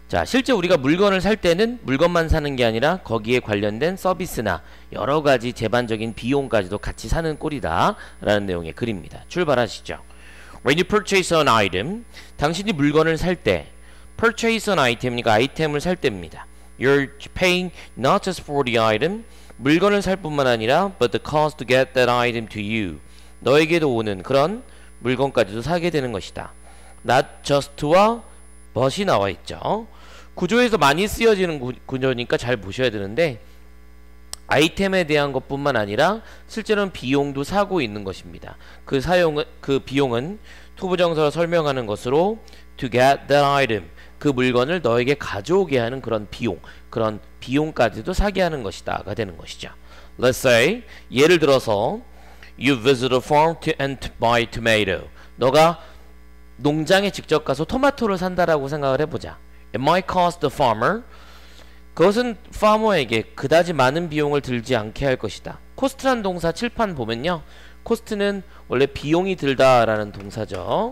자, 실제 우리가 물건을 살 때는 물건만 사는 게 아니라 거기에 관련된 서비스나 여러 가지 제반적인 비용까지도 같이 사는 꼴이다 라는 내용의 글입니다. 출발하시죠. When you purchase an item, 당신이 물건을 살 때, purchase an item이니까 아이템을 살 때입니다. You're paying not just for the item, 물건을 살 뿐만 아니라 but the cost to get that item to you. 너에게도 오는 그런 물건까지도 사게 되는 것이다. Not just와 but이 나와 있죠. 구조에서 많이 쓰여지는 구조니까 잘 보셔야 되는데 아이템에 대한 것뿐만 아니라 실제로는 비용도 사고 있는 것입니다. 그 비용은 투부정사로 설명하는 것으로 to get that item, 그 물건을 너에게 가져오게 하는 그런 비용까지도 사게 하는 것이다가 되는 것이죠. Let's say, 예를 들어서 you visit a farm and buy tomato. 너가 농장에 직접 가서 토마토를 산다라고 생각을 해보자. It might cost the farmer. 그것은 파머에게 그다지 많은 비용을 들지 않게 할 것이다. 코스트란 동사 칠판 보면요, 코스트는 원래 비용이 들다라는 동사죠.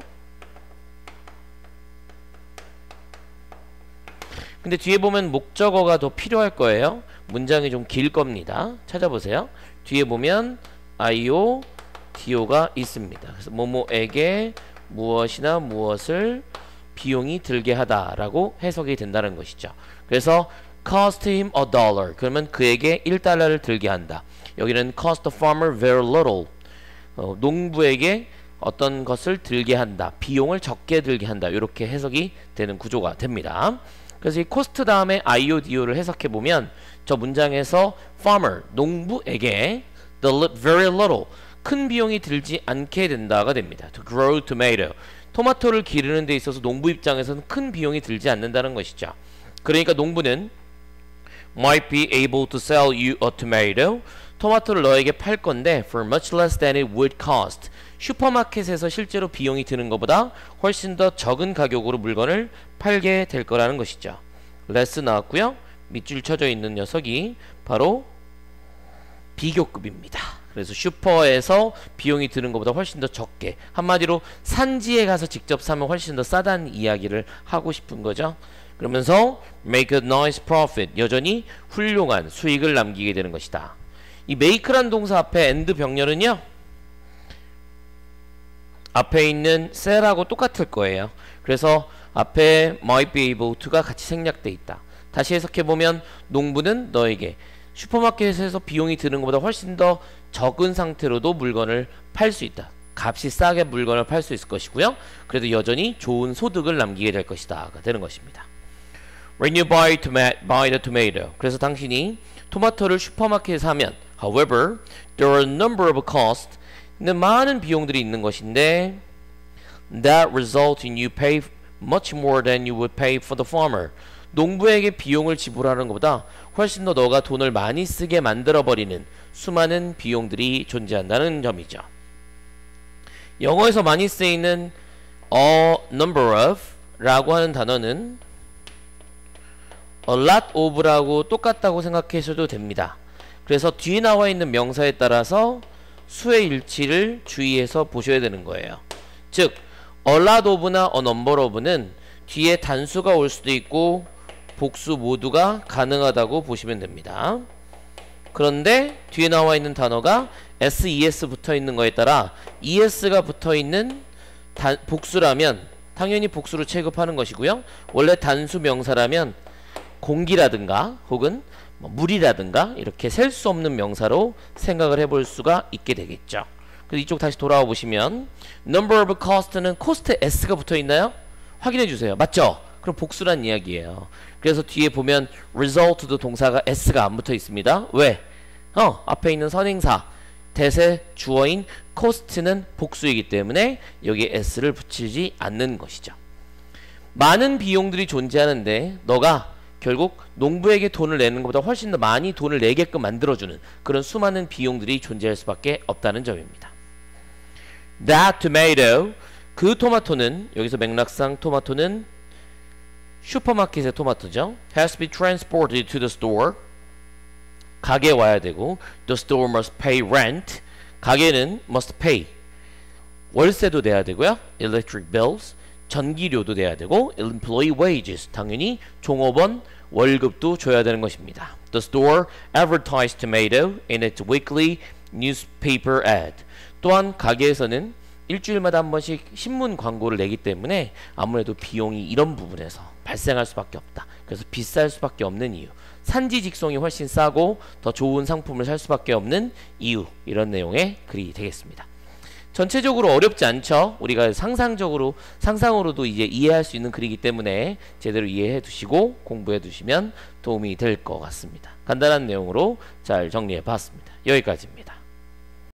근데 뒤에 보면 목적어가 더 필요할 거예요. 문장이 좀 길 겁니다. 찾아보세요. 뒤에 보면 IO, DO가 있습니다. 그래서 뭐뭐에게 무엇이나 무엇을 비용이 들게 하다라고 해석이 된다는 것이죠. 그래서 cost him $1. 그러면 그에게 $1를 들게 한다. 여기는 cost the farmer very little. 농부에게 어떤 것을 들게 한다. 비용을 적게 들게 한다. 이렇게 해석이 되는 구조가 됩니다. 그래서 이 cost 다음에 IODO를 해석해 보면 저 문장에서 farmer, 농부에게 very little, 큰 비용이 들지 않게 된다가 됩니다. To grow tomato. 토마토를 기르는 데 있어서 농부 입장에서는 큰 비용이 들지 않는다는 것이죠. 그러니까 농부는 might be able to sell you a tomato. 토마토를 너에게 팔 건데 for much less than it would cost. 슈퍼마켓에서 실제로 비용이 드는 것보다 훨씬 더 적은 가격으로 물건을 팔게 될 거라는 것이죠. less 나왔고요. 밑줄 쳐져 있는 녀석이 바로 비교급입니다. 그래서 슈퍼에서 비용이 드는 것보다 훨씬 더 적게, 한마디로 산지에 가서 직접 사면 훨씬 더 싸다는 이야기를 하고 싶은 거죠. 그러면서 make a nice profit, 여전히 훌륭한 수익을 남기게 되는 것이다. 이 make란 동사 앞에 and 병렬은요, 앞에 있는 sell하고 똑같을 거예요. 그래서 앞에 might be able to가 같이 생략돼 있다. 다시 해석해보면 농부는 너에게 슈퍼마켓에서 비용이 드는 것보다 훨씬 더 적은 상태로도 물건을 팔 수 있다. 값이 싸게 물건을 팔 수 있을 것이고요. 그래도 여전히 좋은 소득을 남기게 될 것이다 가 되는 것입니다. When you buy the tomato. 그래서 당신이 토마토를 슈퍼마켓에서 사면, however, there are a number of costs. 많은 비용들이 있는 것인데 that result in you pay much more than you would pay for the farmer. 농부에게 비용을 지불하는 것보다 훨씬 더 너가 돈을 많이 쓰게 만들어버리는 수많은 비용들이 존재한다는 점이죠. 영어에서 많이 쓰이는 a number of 라고 하는 단어는 a lot of라고 똑같다고 생각하셔도 됩니다. 그래서 뒤에 나와 있는 명사에 따라서 수의 일치를 주의해서 보셔야 되는 거예요. 즉 a lot of나 a number of는 뒤에 단수가 올 수도 있고 복수 모두가 가능하다고 보시면 됩니다. 그런데 뒤에 나와 있는 단어가 SES 붙어 있는 거에 따라 ES가 붙어 있는 복수라면 당연히 복수로 취급하는 것이고요. 원래 단수 명사라면 공기라든가 혹은 물이라든가 이렇게 셀 수 없는 명사로 생각을 해볼 수가 있게 되겠죠. 그래서 이쪽 다시 돌아와 보시면 number of cost는 cost S가 붙어 있나요? 확인해 주세요. 맞죠? 그럼 복수란 이야기예요. 그래서 뒤에 보면 result도 동사가 S가 안 붙어 있습니다. 왜? 앞에 있는 선행사 대세 주어인 cost는 복수이기 때문에 여기에 S를 붙이지 않는 것이죠. 많은 비용들이 존재하는데 너가 결국 농부에게 돈을 내는 것보다 훨씬 더 많이 돈을 내게끔 만들어주는 그런 수많은 비용들이 존재할 수밖에 없다는 점입니다. That tomato, 그 토마토는, 여기서 맥락상 토마토는 슈퍼마켓의 토마토죠. has to be transported to the store. 가게에 와야 되고 the store must pay rent. 가게는 must pay. 월세도 내야 되고요. electric bills. 전기료도 내야 되고 employee wages 당연히 종업원 월급도 줘야 되는 것입니다. The store advertised tomato in its weekly newspaper ad. 또한 가게에서는 일주일마다 한 번씩 신문 광고를 내기 때문에 아무래도 비용이 이런 부분에서 발생할 수밖에 없다. 그래서 비쌀 수밖에 없는 이유. 산지 직송이 훨씬 싸고 더 좋은 상품을 살 수밖에 없는 이유. 이런 내용의 글이 되겠습니다. 전체적으로 어렵지 않죠? 우리가 상상으로도 이제 이해할 수 있는 글이기 때문에 제대로 이해해 두시고 공부해 두시면 도움이 될 것 같습니다. 간단한 내용으로 잘 정리해 봤습니다. 여기까지입니다.